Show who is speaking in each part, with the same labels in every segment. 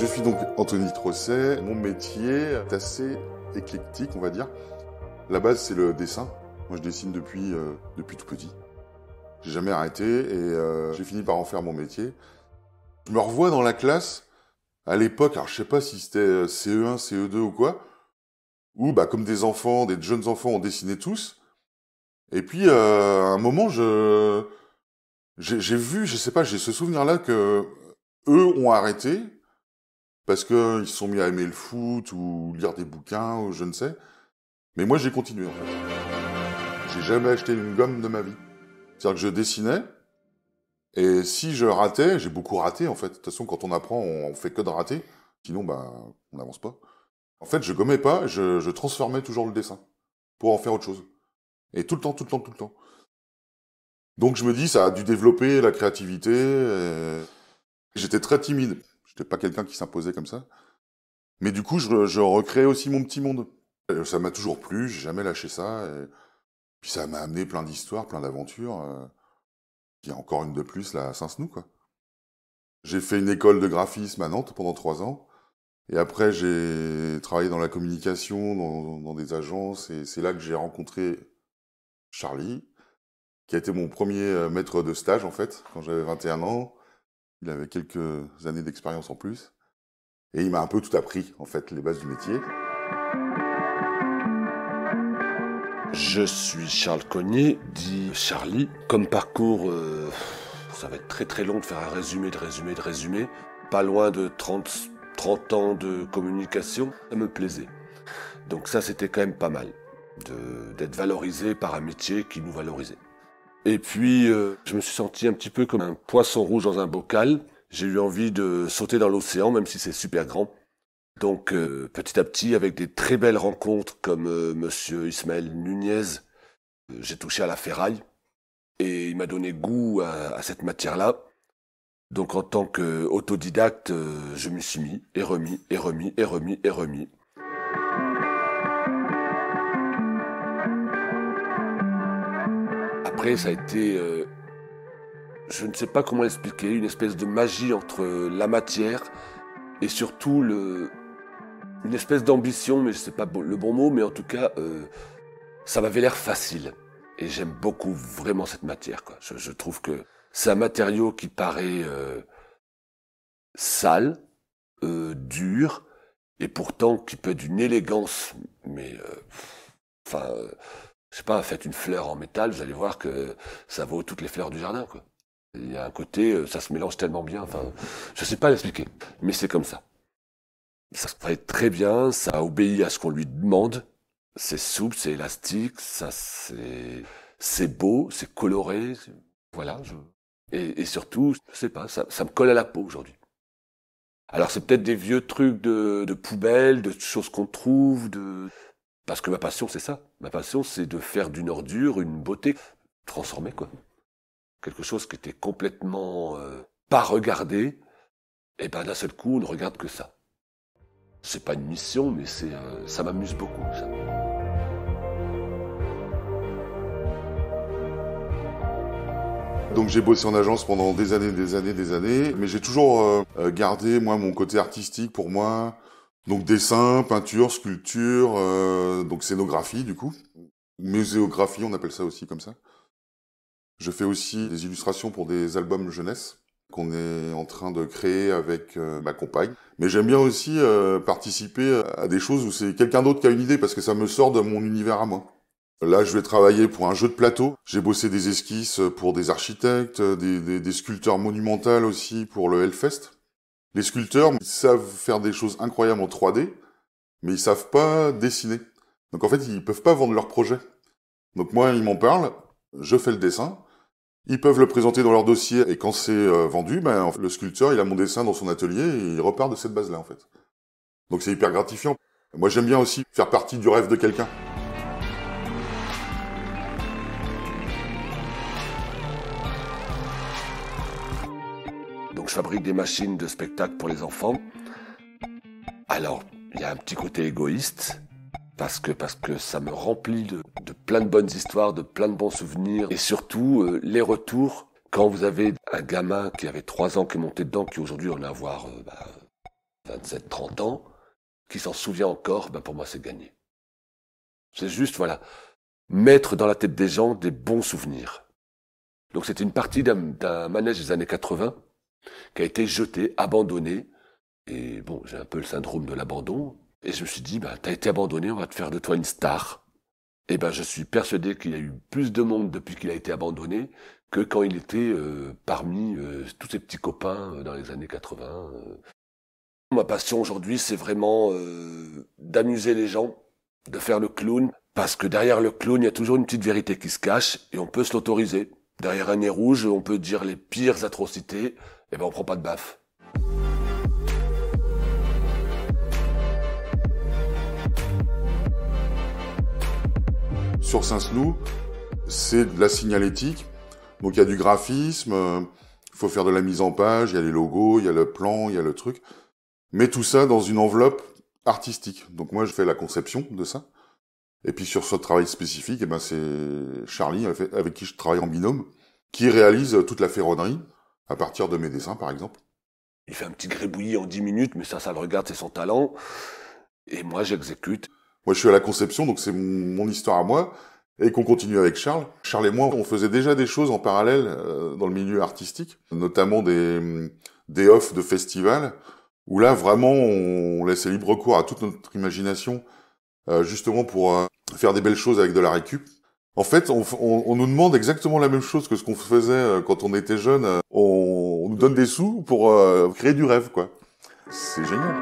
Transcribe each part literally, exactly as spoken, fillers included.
Speaker 1: Je suis donc Anthony Trosset. Mon métier est assez éclectique, on va dire. La base, c'est le dessin. Moi, je dessine depuis, euh, depuis tout petit. J'ai jamais arrêté et euh, j'ai fini par en faire mon métier. Je me revois dans la classe, à l'époque, alors je sais pas si c'était C E un, C E deux ou quoi, où, bah, comme des enfants, des jeunes enfants, on dessinait tous. Et puis, euh, à un moment, je, j'ai, j'ai vu, je sais pas, j'ai ce souvenir-là que eux ont arrêté parce qu'ils se sont mis à aimer le foot ou lire des bouquins ou je ne sais. Mais moi, j'ai continué, en fait. J'ai jamais acheté une gomme de ma vie. C'est-à-dire que je dessinais, et si je ratais, j'ai beaucoup raté, en fait. De toute façon, quand on apprend, on fait que de rater. Sinon, bah, on n'avance pas. En fait, je gommais pas, je, je transformais toujours le dessin pour en faire autre chose. Et tout le temps, tout le temps, tout le temps. Donc, je me dis, ça a dû développer la créativité. et J'étais très timide. J'étais pas quelqu'un qui s'imposait comme ça. Mais du coup, je, je recréais aussi mon petit monde. Et ça m'a toujours plu, j'ai jamais lâché ça. Et puis ça m'a amené plein d'histoires, plein d'aventures. Euh... Il y a encore une de plus, là, à Saint-Snou, quoi. J'ai fait une école de graphisme à Nantes pendant trois ans. Et après, j'ai travaillé dans la communication, dans, dans des agences. Et c'est là que j'ai rencontré Charlie, qui a été mon premier euh, maître de stage, en fait, quand j'avais vingt et un ans. Il avait quelques années d'expérience en plus. Et il m'a un peu tout appris, en fait, les bases du métier.
Speaker 2: Je suis Charles Cognier, dit Charlie. Comme parcours, euh, ça va être très très long de faire un résumé, de résumé, de résumé. Pas loin de trente, trente ans de communication, ça me plaisait. Donc ça, c'était quand même pas mal, de, d'être valorisé par un métier qui nous valorisait. Et puis, euh, je me suis senti un petit peu comme un poisson rouge dans un bocal. J'ai eu envie de sauter dans l'océan, même si c'est super grand. Donc, euh, petit à petit, avec des très belles rencontres comme euh, Monsieur Ismaël Nunez, euh, j'ai touché à la ferraille et il m'a donné goût à, à cette matière-là. Donc, en tant qu'autodidacte, euh, je m'y suis mis et remis et remis et remis et remis. Après, ça a été, euh, je ne sais pas comment expliquer, une espèce de magie entre la matière et surtout le... une espèce d'ambition, mais je sais pas le bon mot, mais en tout cas, euh, ça m'avait l'air facile. Et j'aime beaucoup vraiment cette matière, quoi. Je, je trouve que c'est un matériau qui paraît euh, sale, euh, dur, et pourtant qui peut être d'une élégance, mais euh, enfin, euh, je sais pas, faites une fleur en métal, vous allez voir que ça vaut toutes les fleurs du jardin, quoi. Il y a un côté, euh, ça se mélange tellement bien, enfin, je sais pas l'expliquer, mais c'est comme ça. Ça se fait très bien, ça obéit à ce qu'on lui demande. C'est souple, c'est élastique, ça c'est c'est beau, c'est coloré, c'est... voilà. Je... Et, et surtout, je sais pas, ça, ça me colle à la peau aujourd'hui. Alors c'est peut-être des vieux trucs de, de poubelle, de choses qu'on trouve, de parce que ma passion c'est ça. Ma passion c'est de faire d'une ordure une beauté, transformer quoi. Quelque chose qui était complètement euh, pas regardé, et ben d'un seul coup on ne regarde que ça. C'est pas une mission, mais c'est, euh, ça m'amuse beaucoup, ça.
Speaker 1: Donc j'ai bossé en agence pendant des années, des années, des années, mais j'ai toujours euh, gardé, moi, mon côté artistique pour moi. Donc dessin, peinture, sculpture, euh, donc scénographie, du coup. Muséographie, on appelle ça aussi comme ça. Je fais aussi des illustrations pour des albums jeunesse qu'on est en train de créer avec euh, ma compagne. Mais j'aime bien aussi euh, participer à des choses où c'est quelqu'un d'autre qui a une idée, parce que ça me sort de mon univers à moi. Là, je vais travailler pour un jeu de plateau. J'ai bossé des esquisses pour des architectes, des, des, des sculpteurs monumentaux aussi pour le Hellfest. Les sculpteurs, ils savent faire des choses incroyables en trois D, mais ils savent pas dessiner. Donc en fait, ils peuvent pas vendre leur projet. Donc moi, ils m'en parlent, je fais le dessin. Ils peuvent le présenter dans leur dossier, et quand c'est euh, vendu, ben, le sculpteur, il a mon dessin dans son atelier, et il repart de cette base-là, en fait. Donc c'est hyper gratifiant. Moi, j'aime bien aussi faire partie du rêve de quelqu'un.
Speaker 2: Donc je fabrique des machines de spectacle pour les enfants. Alors, il y a un petit côté égoïste, parce que, parce que ça me remplit de, de plein de bonnes histoires, de plein de bons souvenirs, et surtout euh, les retours. Quand vous avez un gamin qui avait trois ans qui est monté dedans, qui aujourd'hui en a avoir euh, bah, vingt-sept trente ans, qui s'en souvient encore, ben pour moi c'est gagné. C'est juste, voilà, mettre dans la tête des gens des bons souvenirs. Donc c'était une partie d'un, d'un manège des années quatre-vingts qui a été jeté, abandonné. Et bon, j'ai un peu le syndrome de l'abandon. Et je me suis dit, ben, t'as été abandonné, on va te faire de toi une star. Et ben, je suis persuadé qu'il y a eu plus de monde depuis qu'il a été abandonné que quand il était euh, parmi euh, tous ses petits copains euh, dans les années quatre-vingts. Euh. Ma passion aujourd'hui, c'est vraiment euh, d'amuser les gens, de faire le clown. Parce que derrière le clown, il y a toujours une petite vérité qui se cache et on peut se l'autoriser. Derrière un nez rouge, on peut dire les pires atrocités, et ben on prend pas de baffe.
Speaker 1: Sur Saint-Snou, c'est de la signalétique, donc il y a du graphisme, il euh, faut faire de la mise en page, il y a les logos, il y a le plan, il y a le truc, mais tout ça dans une enveloppe artistique. Donc moi je fais la conception de ça, et puis sur ce travail spécifique, eh ben c'est Charlie, avec qui je travaille en binôme, qui réalise toute la ferronnerie, à partir de mes dessins par exemple.
Speaker 2: Il fait un petit gribouillis en dix minutes, mais ça, ça le regarde, c'est son talent, et moi j'exécute.
Speaker 1: Moi, je suis à la conception, donc c'est mon histoire à moi, et qu'on continue avec Charles. Charles et moi, on faisait déjà des choses en parallèle euh, dans le milieu artistique, notamment des, des offs de festivals, où là, vraiment, on laissait libre cours à toute notre imagination, euh, justement pour euh, faire des belles choses avec de la récup. En fait, on, on, on nous demande exactement la même chose que ce qu'on faisait euh, quand on était jeune. On, on nous donne des sous pour euh, créer du rêve, quoi. C'est génial.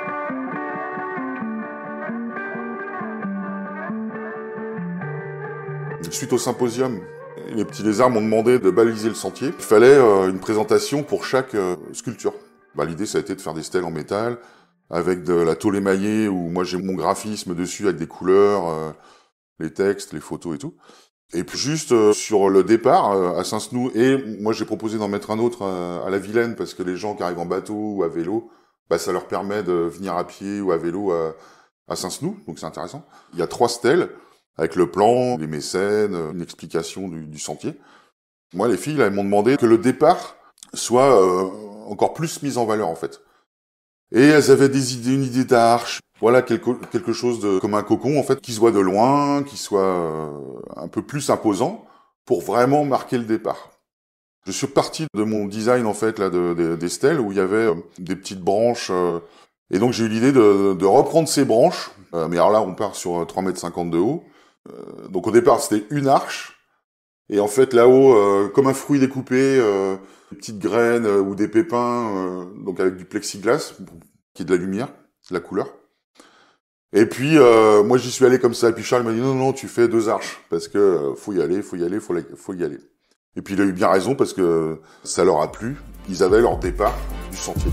Speaker 1: Suite au symposium, les petits lézards m'ont demandé de baliser le sentier. Il fallait euh, une présentation pour chaque euh, sculpture. Bah, l'idée, ça a été de faire des stèles en métal, avec de la tôle émaillée, où moi j'ai mon graphisme dessus, avec des couleurs, euh, les textes, les photos et tout. Et puis juste euh, sur le départ, euh, à Saint-Snou, et moi j'ai proposé d'en mettre un autre euh, à la Vilaine, parce que les gens qui arrivent en bateau ou à vélo, bah, ça leur permet de venir à pied ou à vélo à, à Saint-Snou, donc c'est intéressant. Il y a trois stèles, avec le plan, les mécènes, une explication du, du sentier. Moi, les filles, là, elles m'ont demandé que le départ soit euh, encore plus mis en valeur, en fait. Et elles avaient des idées, une idée d'arche, voilà, quelque, quelque chose de comme un cocon, en fait, qui se voit de loin, qui soit euh, un peu plus imposant, pour vraiment marquer le départ. Je suis parti de mon design, en fait, là, de, de, des stèles, où il y avait euh, des petites branches, euh, et donc j'ai eu l'idée de, de reprendre ces branches, euh, mais alors là, on part sur trois mètres cinquante de haut. Euh, donc au départ c'était une arche, et en fait là-haut, euh, comme un fruit découpé, euh, des petites graines euh, ou des pépins, euh, donc avec du plexiglas, qui est de la lumière, de la couleur. Et puis euh, moi j'y suis allé comme ça, et puis Charles m'a dit non non tu fais deux arches, parce que euh, faut y aller, faut y aller, faut, la, faut y aller. Et puis il a eu bien raison, parce que ça leur a plu, ils avaient leur départ du sentier.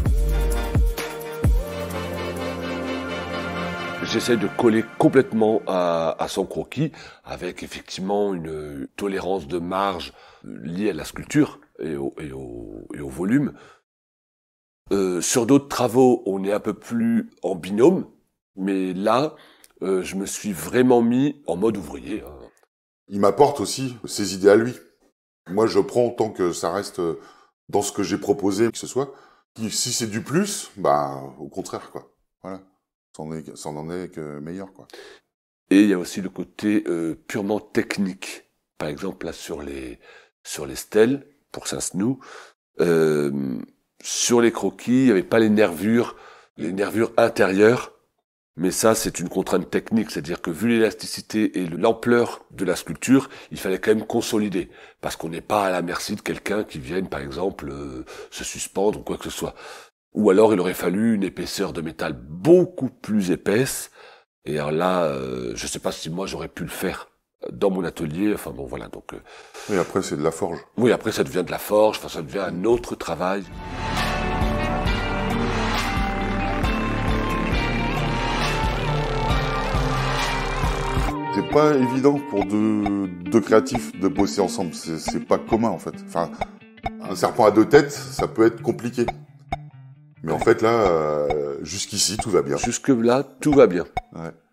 Speaker 2: J'essaie de coller complètement à, à son croquis, avec effectivement une tolérance de marge liée à la sculpture et au, et au, et au volume. Euh, sur d'autres travaux, on est un peu plus en binôme, mais là, euh, je me suis vraiment mis en mode ouvrier. Hein.
Speaker 1: Il m'apporte aussi ses idées à lui. Moi, je prends tant que ça reste dans ce que j'ai proposé, que ce soit. Si c'est du plus, bah, au contraire, quoi. Voilà. Ça n'en est que meilleur, quoi.
Speaker 2: Et il y a aussi le côté euh, purement technique. Par exemple, là, sur les, sur les stèles, pour Saint-Snou, euh, sur les croquis, il n'y avait pas les nervures, les nervures intérieures. Mais ça, c'est une contrainte technique. C'est-à-dire que vu l'élasticité et l'ampleur de la sculpture, il fallait quand même consolider. Parce qu'on n'est pas à la merci de quelqu'un qui vienne, par exemple, euh, se suspendre ou quoi que ce soit. Ou alors, il aurait fallu une épaisseur de métal beaucoup plus épaisse. Et alors là, euh, je sais pas si moi, j'aurais pu le faire dans mon atelier. Enfin bon, voilà. Donc. Euh,
Speaker 1: oui, après, c'est de la forge.
Speaker 2: Oui, après, ça devient de la forge. Enfin, ça devient un autre travail.
Speaker 1: C'est pas évident pour deux, deux créatifs de bosser ensemble. C'est, c'est pas commun, en fait. Enfin, un serpent à deux têtes, ça peut être compliqué. Mais en fait, là, euh, jusqu'ici, tout va bien.
Speaker 2: Jusque-là, tout va bien.
Speaker 1: Ouais.